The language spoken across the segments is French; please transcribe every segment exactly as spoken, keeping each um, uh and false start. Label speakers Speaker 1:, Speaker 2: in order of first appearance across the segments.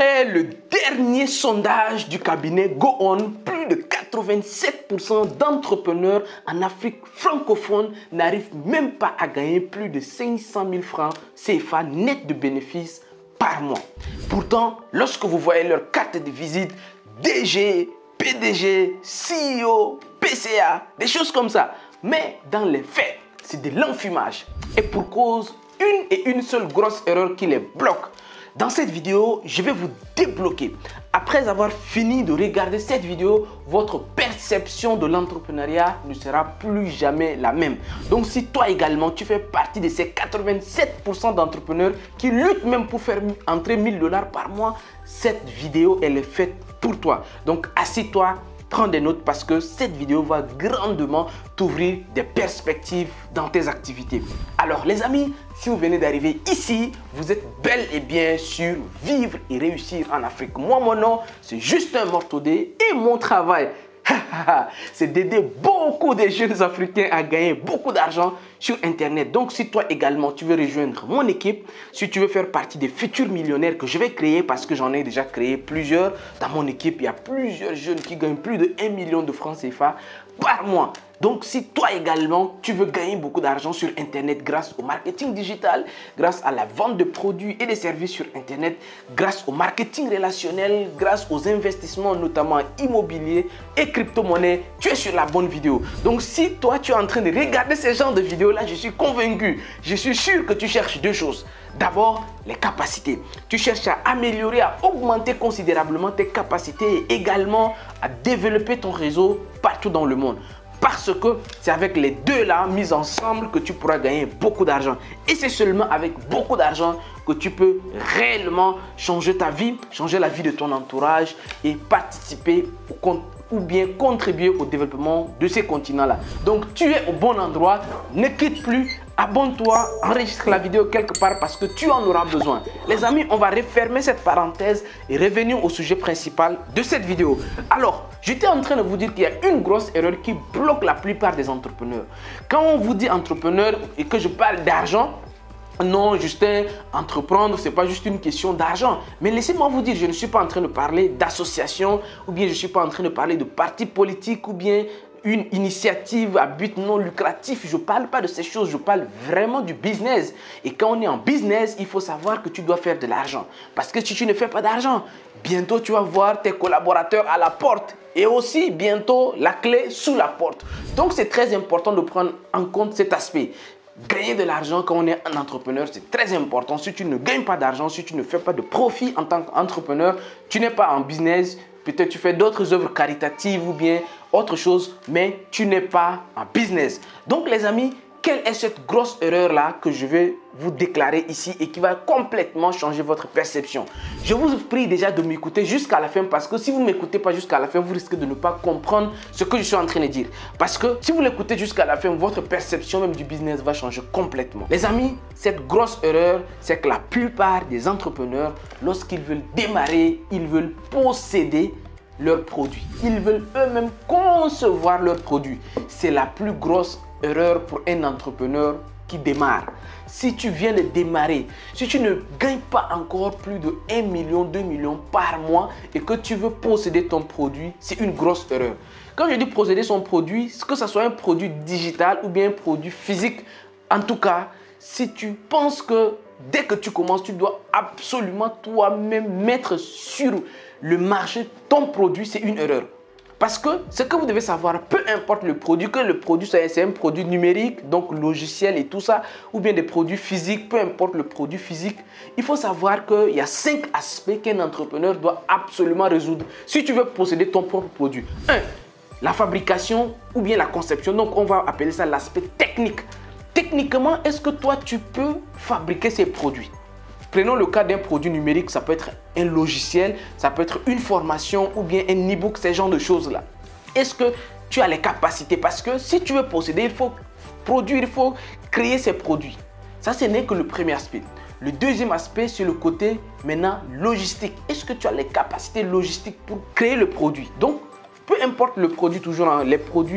Speaker 1: D'après le dernier sondage du cabinet GoOn, plus de quatre-vingt-sept pour cent d'entrepreneurs en Afrique francophone n'arrivent même pas à gagner plus de cinq cent mille francs C F A net de bénéfices par mois. Pourtant, lorsque vous voyez leur carte de visite, D G, P D G, C E O, P C A, des choses comme ça. Mais dans les faits, c'est de l'enfumage. Et pour cause, une et une seule grosse erreur qui les bloque. Dans cette vidéo, je vais vous débloquer. Après avoir fini de regarder cette vidéo, votre perception de l'entrepreneuriat ne sera plus jamais la même. Donc si toi également, tu fais partie de ces quatre-vingt-sept pour cent d'entrepreneurs qui luttent même pour faire entrer mille dollars par mois, cette vidéo, elle est faite pour toi. Donc assis-toi, prends des notes parce que cette vidéo va grandement t'ouvrir des perspectives dans tes activités. Alors les amis, si vous venez d'arriver ici, vous êtes bel et bien sur Vivre et réussir en Afrique. Moi, mon nom, c'est Justin Mortodé et mon travail, c'est d'aider beaucoup de jeunes Africains à gagner beaucoup d'argent sur Internet. Donc, si toi également, tu veux rejoindre mon équipe, si tu veux faire partie des futurs millionnaires que je vais créer, parce que j'en ai déjà créé plusieurs, dans mon équipe, il y a plusieurs jeunes qui gagnent plus de un million de francs C F A par mois. Donc, si toi également, tu veux gagner beaucoup d'argent sur Internet grâce au marketing digital, grâce à la vente de produits et de services sur Internet, grâce au marketing relationnel, grâce aux investissements notamment immobiliers et crypto-monnaies, tu es sur la bonne vidéo. Donc, si toi, tu es en train de regarder ce genre de vidéos-là, je suis convaincu, je suis sûr que tu cherches deux choses. D'abord, les capacités. Tu cherches à améliorer, à augmenter considérablement tes capacités et également à développer ton réseau partout dans le monde. Parce que c'est avec les deux là mis ensemble que tu pourras gagner beaucoup d'argent. Et c'est seulement avec beaucoup d'argent que tu peux réellement changer ta vie, changer la vie de ton entourage et participer au compte ou bien contribuer au développement de ces continents-là. Donc, tu es au bon endroit. Ne quitte plus. Abonne-toi, enregistre la vidéo quelque part parce que tu en auras besoin. Les amis, on va refermer cette parenthèse et revenir au sujet principal de cette vidéo. Alors, j'étais en train de vous dire qu'il y a une grosse erreur qui bloque la plupart des entrepreneurs. Quand on vous dit entrepreneur et que je parle d'argent, non, Justin, entreprendre, ce n'est pas juste une question d'argent. Mais laissez-moi vous dire, je ne suis pas en train de parler d'association ou bien je ne suis pas en train de parler de parti politique ou bien une initiative à but non lucratif. Je ne parle pas de ces choses, je parle vraiment du business. Et quand on est en business, il faut savoir que tu dois faire de l'argent. Parce que si tu ne fais pas d'argent, bientôt tu vas voir tes collaborateurs à la porte. Et aussi bientôt la clé sous la porte. Donc c'est très important de prendre en compte cet aspect. Gagner de l'argent quand on est un entrepreneur, c'est très important. Si tu ne gagnes pas d'argent, si tu ne fais pas de profit en tant qu'entrepreneur, tu n'es pas en business. Peut-être tu fais d'autres œuvres caritatives ou bien autre chose, mais tu n'es pas en business. Donc les amis, quelle est cette grosse erreur-là que je vais vous déclarer ici et qui va complètement changer votre perception? Je vous prie déjà de m'écouter jusqu'à la fin parce que si vous ne m'écoutez pas jusqu'à la fin, vous risquez de ne pas comprendre ce que je suis en train de dire. Parce que si vous l'écoutez jusqu'à la fin, votre perception même du business va changer complètement. Les amis, cette grosse erreur, c'est que la plupart des entrepreneurs, lorsqu'ils veulent démarrer, ils veulent posséder leurs produits. Ils veulent eux-mêmes concevoir leurs produits. C'est la plus grosse erreur pour un entrepreneur qui démarre. Si tu viens de démarrer, si tu ne gagnes pas encore plus de un million, deux millions par mois et que tu veux posséder ton produit, c'est une grosse erreur. Quand je dis posséder son produit, que ce soit un produit digital ou bien un produit physique, en tout cas, si tu penses que dès que tu commences, tu dois absolument toi-même mettre sur le marché ton produit, c'est une erreur. Parce que ce que vous devez savoir, peu importe le produit, que le produit c'est un produit numérique, donc logiciel et tout ça, ou bien des produits physiques, peu importe le produit physique, il faut savoir qu'il y a cinq aspects qu'un entrepreneur doit absolument résoudre si tu veux posséder ton propre produit. un. La fabrication ou bien la conception, donc on va appeler ça l'aspect technique. Techniquement, est-ce que toi tu peux fabriquer ces produits? Prenons le cas d'un produit numérique, ça peut être un logiciel, ça peut être une formation ou bien un e-book, ce genre de choses-là. Est-ce que tu as les capacités? Parce que si tu veux posséder, il faut produire, il faut créer ces produits. Ça, ce n'est que le premier aspect. Le deuxième aspect, c'est le côté maintenant logistique. Est-ce que tu as les capacités logistiques pour créer le produit? Donc, peu importe le produit, toujours hein, les produits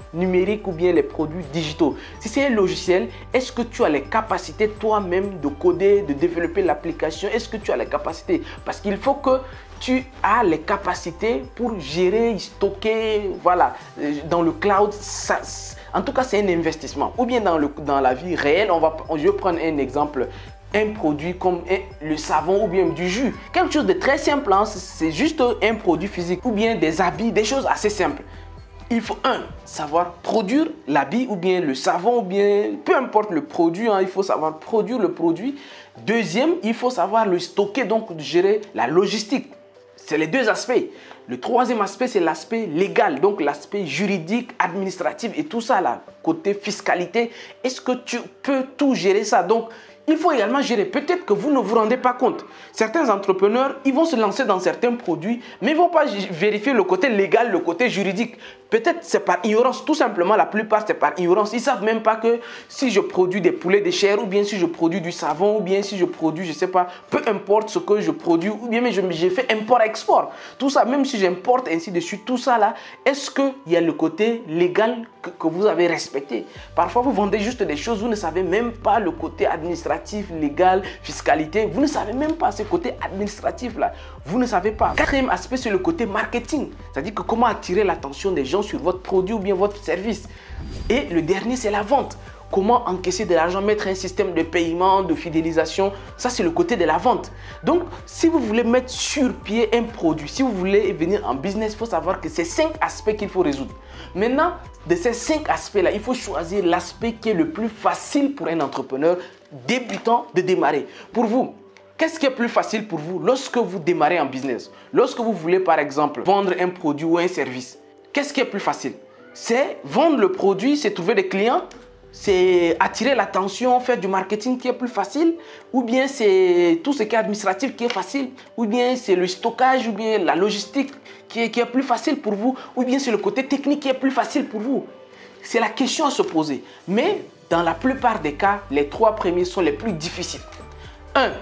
Speaker 1: numériques ou bien les produits digitaux. Si c'est un logiciel, est-ce que tu as les capacités toi-même de coder, de développer l'application? Est-ce que tu as les capacités? Parce qu'il faut que tu as les capacités pour gérer, stocker, voilà, dans le cloud. Ça, en tout cas, c'est un investissement. Ou bien dans, le, dans la vie réelle, on va, je vais prendre un exemple. Un produit comme le savon ou bien du jus. Quelque chose de très simple, hein, c'est juste un produit physique ou bien des habits, des choses assez simples. Il faut, un, savoir produire l'habit ou bien le savon ou bien peu importe le produit, hein, il faut savoir produire le produit. Deuxième, il faut savoir le stocker, donc gérer la logistique. C'est les deux aspects. Le troisième aspect, c'est l'aspect légal, donc l'aspect juridique, administratif et tout ça là, côté fiscalité. Est-ce que tu peux tout gérer ça? Donc, il faut également gérer. Peut-être que vous ne vous rendez pas compte. Certains entrepreneurs, ils vont se lancer dans certains produits, mais ils ne vont pas vérifier le côté légal, le côté juridique. Peut-être c'est par ignorance. Tout simplement, la plupart, c'est par ignorance. Ils ne savent même pas que si je produis des poulets de chair, ou bien si je produis du savon, ou bien si je produis, je ne sais pas, peu importe ce que je produis, ou bien mais je, j'ai fait import-export. Tout ça, même si j'importe, ainsi de suite, tout ça là, est-ce qu'il y a le côté légal que, que vous avez respecté? Parfois, vous vendez juste des choses, vous ne savez même pas le côté administratif, légal, fiscalité. Vous ne savez même pas ce côté administratif là. Vous ne savez pas. Quatrième aspect, c'est le côté marketing. C'est-à-dire que comment attirer l'attention des gens sur votre produit ou bien votre service. Et le dernier, c'est la vente. Comment encaisser de l'argent, mettre un système de paiement, de fidélisation. Ça, c'est le côté de la vente. Donc, si vous voulez mettre sur pied un produit, si vous voulez venir en business, il faut savoir que c'est cinq aspects qu'il faut résoudre. Maintenant, de ces cinq aspects-là, il faut choisir l'aspect qui est le plus facile pour un entrepreneur débutant de démarrer. Pour vous, qu'est-ce qui est plus facile pour vous lorsque vous démarrez en business? Lorsque vous voulez, par exemple, vendre un produit ou un service, qu'est-ce qui est plus facile? C'est vendre le produit, c'est trouver des clients, c'est attirer l'attention, faire du marketing qui est plus facile, ou bien c'est tout ce qui est administratif qui est facile, ou bien c'est le stockage, ou bien la logistique qui est, qui est plus facile pour vous, ou bien c'est le côté technique qui est plus facile pour vous. C'est la question à se poser. Mais dans la plupart des cas, les trois premiers sont les plus difficiles. un.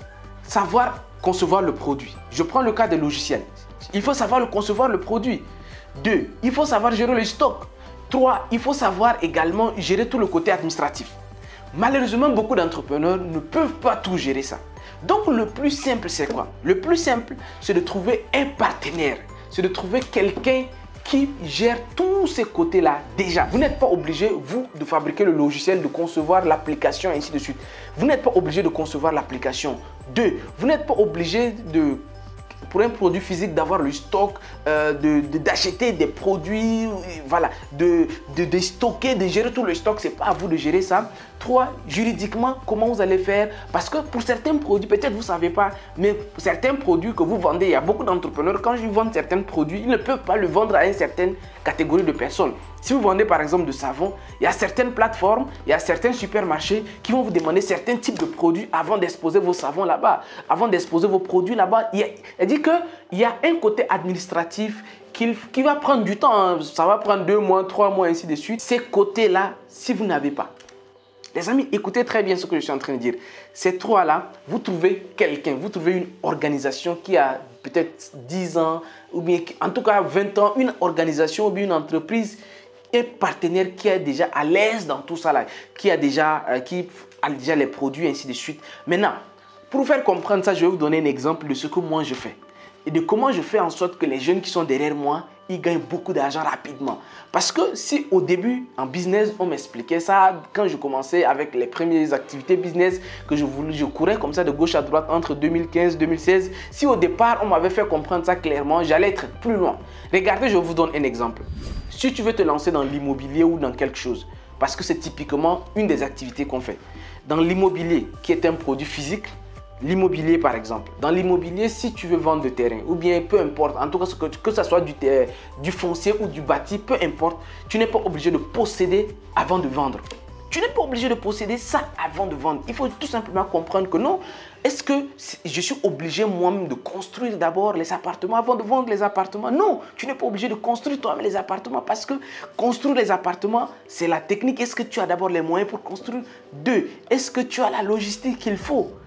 Speaker 1: Savoir concevoir le produit. Je prends le cas des logiciels. Il faut savoir le concevoir le produit. deux. Il faut savoir gérer le stock. trois. Il faut savoir également gérer tout le côté administratif. Malheureusement, beaucoup d'entrepreneurs ne peuvent pas tout gérer ça. Donc, le plus simple, c'est quoi? Le plus simple, c'est de trouver un partenaire. C'est de trouver quelqu'un qui gère tous ces côtés-là déjà. Vous n'êtes pas obligé, vous, de fabriquer le logiciel, de concevoir l'application, ainsi de suite. Vous n'êtes pas obligé de concevoir l'application. Deux, vous n'êtes pas obligé de, pour un produit physique, d'avoir le stock, euh, de, de, d'acheter des produits, voilà, de, de, de stocker, de gérer tout le stock. Ce n'est pas à vous de gérer ça. Trois, juridiquement, comment vous allez faire? Parce que pour certains produits, peut-être vous ne savez pas, mais pour certains produits que vous vendez, il y a beaucoup d'entrepreneurs, quand ils vendent certains produits, ils ne peuvent pas le vendre à une certaine catégorie de personnes. Si vous vendez par exemple du savon, il y a certaines plateformes, il y a certains supermarchés qui vont vous demander certains types de produits avant d'exposer vos savons là-bas, avant d'exposer vos produits là-bas. Il, il dit qu'il y a un côté administratif qui, qui va prendre du temps, hein. Ça va prendre deux mois, trois mois, ainsi de suite. Ces côtés-là, si vous n'avez pas. Les amis, écoutez très bien ce que je suis en train de dire. Ces trois-là, vous trouvez quelqu'un, vous trouvez une organisation qui a peut-être dix ans, ou bien en tout cas vingt ans, une organisation ou bien une entreprise, un partenaire qui est déjà à l'aise dans tout ça, là, qui, a déjà, euh, qui a déjà les produits, ainsi de suite. Maintenant, pour vous faire comprendre ça, je vais vous donner un exemple de ce que moi je fais. Et de comment je fais en sorte que les jeunes qui sont derrière moi, ils gagnent beaucoup d'argent rapidement. Parce que si au début, en business, on m'expliquait ça, quand je commençais avec les premières activités business, que je, voulais, je courais comme ça de gauche à droite entre deux mille quinze et deux mille seize, si au départ, on m'avait fait comprendre ça clairement, j'allais être plus loin. Regardez, je vous donne un exemple. Si tu veux te lancer dans l'immobilier ou dans quelque chose, parce que c'est typiquement une des activités qu'on fait. Dans l'immobilier, qui est un produit physique, l'immobilier par exemple. Dans l'immobilier, si tu veux vendre du terrain, ou bien peu importe, en tout cas que, que ce soit du, du foncier ou du bâti, peu importe, tu n'es pas obligé de posséder avant de vendre. Tu n'es pas obligé de posséder ça avant de vendre. Il faut tout simplement comprendre que non, est-ce que je suis obligé moi-même de construire d'abord les appartements avant de vendre les appartements? Non, tu n'es pas obligé de construire toi-même les appartements parce que construire les appartements, c'est la technique. Est-ce que tu as d'abord les moyens pour construire? Deux, est-ce que tu as la logistique qu'il faut?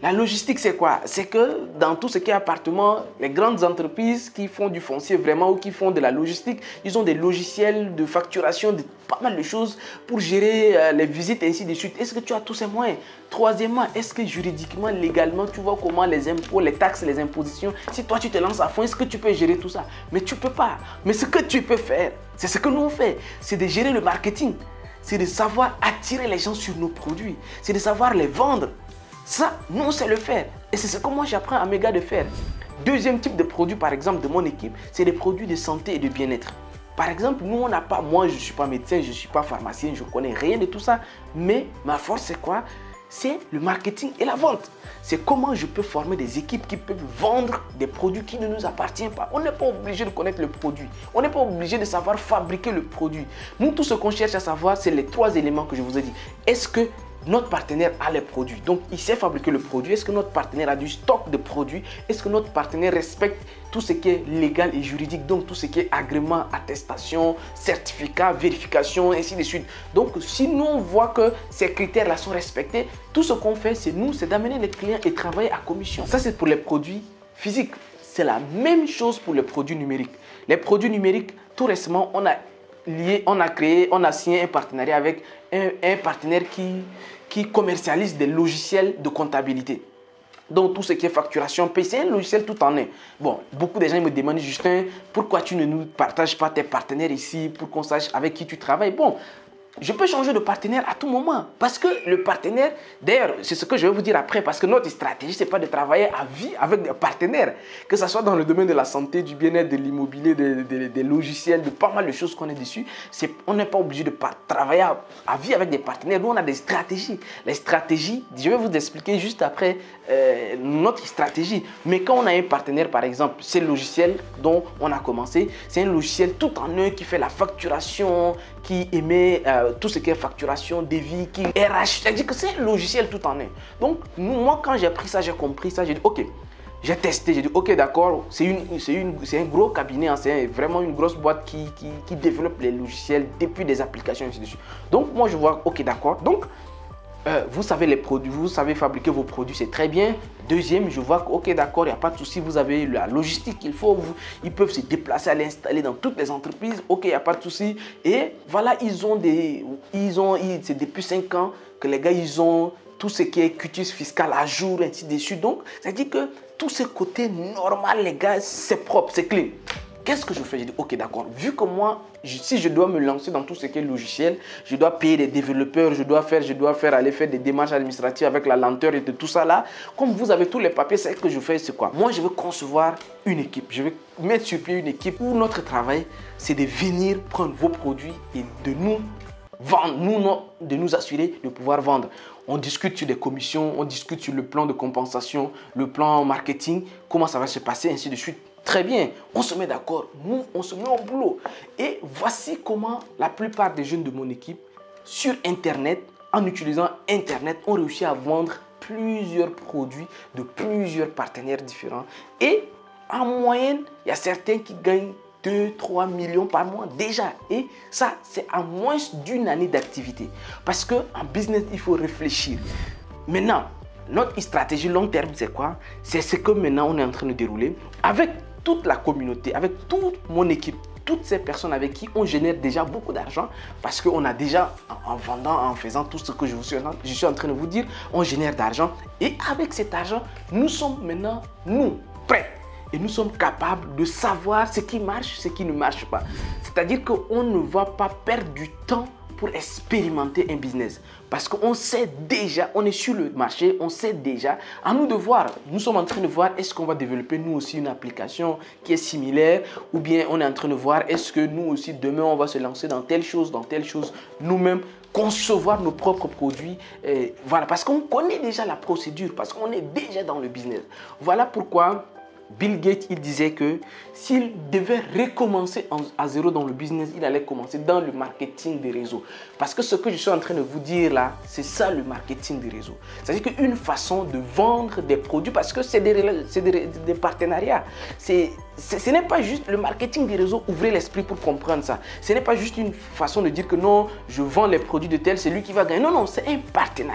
Speaker 1: La logistique, c'est quoi? C'est que dans tout ce qui est appartement, les grandes entreprises qui font du foncier vraiment ou qui font de la logistique, ils ont des logiciels de facturation, de pas mal de choses pour gérer euh, les visites et ainsi de suite. Est-ce que tu as tous ces moyens? Troisièmement, est-ce que juridiquement, légalement, tu vois comment les impôts, les taxes, les impositions, si toi tu te lances à fond, est-ce que tu peux gérer tout ça? Mais tu peux pas. Mais ce que tu peux faire, c'est ce que nous on fait, c'est de gérer le marketing. C'est de savoir attirer les gens sur nos produits. C'est de savoir les vendre. Ça, nous, on sait le faire. Et c'est ce que moi, j'apprends à mes gars de faire. Deuxième type de produit, par exemple, de mon équipe, c'est des produits de santé et de bien-être. Par exemple, nous, on n'a pas, moi, je ne suis pas médecin, je ne suis pas pharmacien, je ne connais rien de tout ça. Mais ma force, c'est quoi? C'est le marketing et la vente. C'est comment je peux former des équipes qui peuvent vendre des produits qui ne nous appartiennent pas. On n'est pas obligé de connaître le produit. On n'est pas obligé de savoir fabriquer le produit. Nous, tout ce qu'on cherche à savoir, c'est les trois éléments que je vous ai dit. Est-ce que notre partenaire a les produits? Donc, il sait fabriquer le produit. Est-ce que notre partenaire a du stock de produits? Est-ce que notre partenaire respecte tout ce qui est légal et juridique? Donc, tout ce qui est agrément, attestation, certificat, vérification, ainsi de suite. Donc, si nous, on voit que ces critères-là sont respectés, tout ce qu'on fait, c'est nous, c'est d'amener les clients et travailler à commission. Ça, c'est pour les produits physiques. C'est la même chose pour les produits numériques. Les produits numériques, tout récemment, on a lié, on a créé, on a signé un partenariat avec un, un partenaire qui, qui commercialise des logiciels de comptabilité. Donc tout ce qui est facturation, paye, c'est un logiciel tout en un. Bon, beaucoup de gens me demandent, Justin, pourquoi tu ne nous partages pas tes partenaires ici pour qu'on sache avec qui tu travailles? Bon, je peux changer de partenaire à tout moment parce que le partenaire, d'ailleurs, c'est ce que je vais vous dire après, parce que notre stratégie, ce n'est pas de travailler à vie avec des partenaires, que ce soit dans le domaine de la santé, du bien-être, de l'immobilier, des, des, des logiciels, de pas mal de choses qu'on est dessus. C'est, on n'est pas obligé de travailler à, à vie avec des partenaires. Nous, on a des stratégies. Les stratégies, je vais vous expliquer juste après euh, notre stratégie. Mais quand on a un partenaire, par exemple, c'est le logiciel dont on a commencé, c'est un logiciel tout en un qui fait la facturation, qui émet euh, tout ce qui est facturation, devis, qui R H. C'est-à-dire que c'est un logiciel tout en un. Donc, nous, moi, quand j'ai pris ça, j'ai compris ça, j'ai dit, OK, j'ai testé, j'ai dit, OK, d'accord, c'est une, c'est une, c'est un gros cabinet, hein, c'est vraiment une grosse boîte qui, qui, qui développe les logiciels depuis des applications, ainsi de suite. Donc, moi, je vois, OK, d'accord. Donc, Euh, vous savez les produits, vous savez fabriquer vos produits, c'est très bien. Deuxième, je vois que, ok, d'accord, il n'y a pas de souci, vous avez la logistique qu'il faut, vous, ils peuvent se déplacer, aller installer dans toutes les entreprises, ok, il n'y a pas de souci. Et voilà, ils ont des, ils ont, ils, c'est depuis cinq ans que les gars, ils ont tout ce qui est quitus fiscal à jour, ainsi de suite. Donc, ça dit que tout ce côté normal, les gars, c'est propre, c'est clean. Qu'est-ce que je fais? J'ai dit, ok, d'accord, vu que moi, je, si je dois me lancer dans tout ce qui est logiciel, je dois payer des développeurs, je dois faire, je dois faire, aller faire des démarches administratives avec la lenteur et de tout ça là. Comme vous avez tous les papiers, c'est ce que je fais, c'est quoi? Moi, je veux concevoir une équipe. Je vais mettre sur pied une équipe où notre travail, c'est de venir prendre vos produits et de nous vendre, nous, non, de nous assurer de pouvoir vendre. On discute sur des commissions, on discute sur le plan de compensation, le plan marketing, comment ça va se passer, ainsi de suite. Très bien, on se met d'accord, nous, on se met au boulot. Et voici comment la plupart des jeunes de mon équipe, sur Internet, en utilisant Internet, ont réussi à vendre plusieurs produits de plusieurs partenaires différents. Et en moyenne, il y a certains qui gagnent deux, trois millions par mois déjà. Et ça, c'est en moins d'une année d'activité. Parce qu'en business, il faut réfléchir. Maintenant, notre stratégie long terme, c'est quoi? C'est ce que maintenant on est en train de dérouler avec toute la communauté, avec toute mon équipe, toutes ces personnes avec qui on génère déjà beaucoup d'argent parce qu'on a déjà, en vendant, en faisant tout ce que je, vous suis, je suis en train de vous dire, on génère d'argent. Et avec cet argent, nous sommes maintenant, nous, prêts. Et nous sommes capables de savoir ce qui marche, ce qui ne marche pas. C'est-à-dire qu'on ne va pas perdre du temps pour expérimenter un business. Parce qu'on sait déjà, on est sur le marché, on sait déjà. À nous de voir, nous sommes en train de voir est-ce qu'on va développer nous aussi une application qui est similaire ou bien on est en train de voir est-ce que nous aussi demain on va se lancer dans telle chose, dans telle chose, nous-mêmes concevoir nos propres produits. Et voilà, parce qu'on connaît déjà la procédure, parce qu'on est déjà dans le business. Voilà pourquoi Bill Gates, il disait que s'il devait recommencer à zéro dans le business, il allait commencer dans le marketing des réseaux. Parce que ce que je suis en train de vous dire là, c'est ça le marketing des réseaux. C'est-à-dire qu'une façon de vendre des produits, parce que c'est des, des, des partenariats. C'est, ce n'est pas juste le marketing des réseaux, ouvrez l'esprit pour comprendre ça. Ce n'est pas juste une façon de dire que non, je vends les produits de tel, c'est lui qui va gagner. Non, non, c'est un partenariat.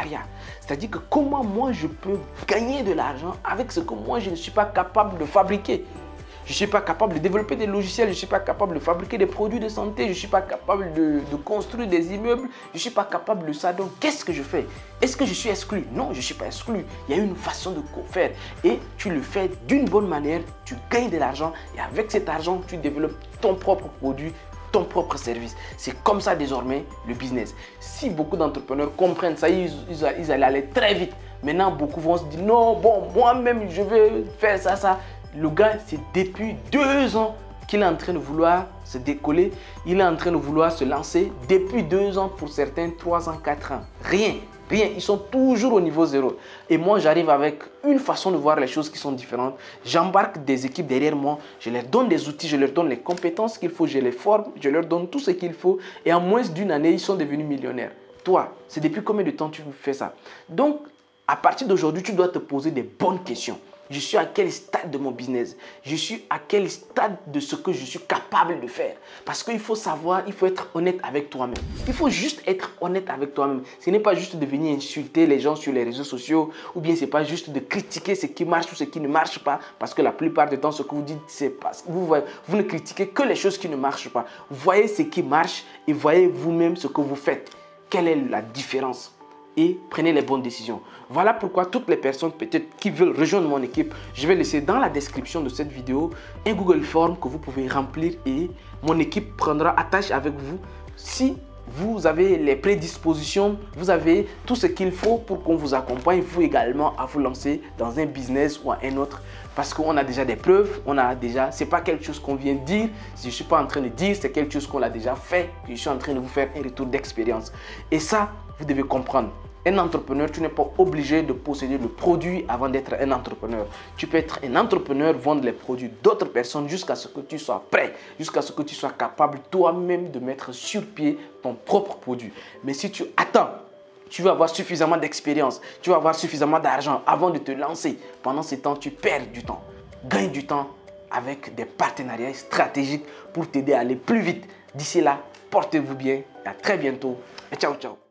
Speaker 1: C'est-à-dire que comment moi je peux gagner de l'argent avec ce que moi je ne suis pas capable de fabriquer. Je ne suis pas capable de développer des logiciels, je ne suis pas capable de fabriquer des produits de santé, je ne suis pas capable de, de construire des immeubles, je ne suis pas capable de ça. Donc, qu'est-ce que je fais? Est-ce que je suis exclu? Non, je ne suis pas exclu. Il y a une façon de faire et tu le fais d'une bonne manière, tu gagnes de l'argent et avec cet argent, tu développes ton propre produit, ton propre service. C'est comme ça désormais le business. Si beaucoup d'entrepreneurs comprennent ça, ils, ils, ils allaient aller très vite. Maintenant, beaucoup vont se dire non, bon, moi-même, je vais faire ça, ça. Le gars, c'est depuis deux ans qu'il est en train de vouloir se décoller. Il est en train de vouloir se lancer. Depuis deux ans, pour certains, trois ans, quatre ans. Rien, rien. Ils sont toujours au niveau zéro. Et moi, j'arrive avec une façon de voir les choses qui sont différentes. J'embarque des équipes derrière moi. Je leur donne des outils, je leur donne les compétences qu'il faut. Je les forme, je leur donne tout ce qu'il faut. Et en moins d'une année, ils sont devenus millionnaires. Toi, c'est depuis combien de temps tu fais ça? Donc, à partir d'aujourd'hui, tu dois te poser des bonnes questions. Je suis à quel stade de mon business? Je suis à quel stade de ce que je suis capable de faire? Parce qu'il faut savoir, il faut être honnête avec toi-même. Il faut juste être honnête avec toi-même. Ce n'est pas juste de venir insulter les gens sur les réseaux sociaux ou bien ce n'est pas juste de critiquer ce qui marche ou ce qui ne marche pas. Parce que la plupart du temps, ce que vous dites, c'est parce que vous, vous ne critiquez que les choses qui ne marchent pas. Voyez ce qui marche et voyez vous-même ce que vous faites. Quelle est la différence? Et prenez les bonnes décisions. Voilà pourquoi toutes les personnes peut-être qui veulent rejoindre mon équipe, je vais laisser dans la description de cette vidéo un Google Form que vous pouvez remplir et mon équipe prendra attache avec vous. Si vous avez les prédispositions, vous avez tout ce qu'il faut pour qu'on vous accompagne, vous également à vous lancer dans un business ou un autre. Parce qu'on a déjà des preuves, on a déjà, c'est pas quelque chose qu'on vient de dire, je ne suis pas en train de dire, c'est quelque chose qu'on a déjà fait, je suis en train de vous faire un retour d'expérience. Et ça, vous devez comprendre. Un entrepreneur, tu n'es pas obligé de posséder le produit avant d'être un entrepreneur. Tu peux être un entrepreneur, vendre les produits d'autres personnes jusqu'à ce que tu sois prêt, jusqu'à ce que tu sois capable toi-même de mettre sur pied ton propre produit. Mais si tu attends, tu vas avoir suffisamment d'expérience, tu vas avoir suffisamment d'argent avant de te lancer. Pendant ce temps, tu perds du temps. Gagne du temps avec des partenariats stratégiques pour t'aider à aller plus vite. D'ici là, portez-vous bien et à très bientôt. Et ciao, ciao.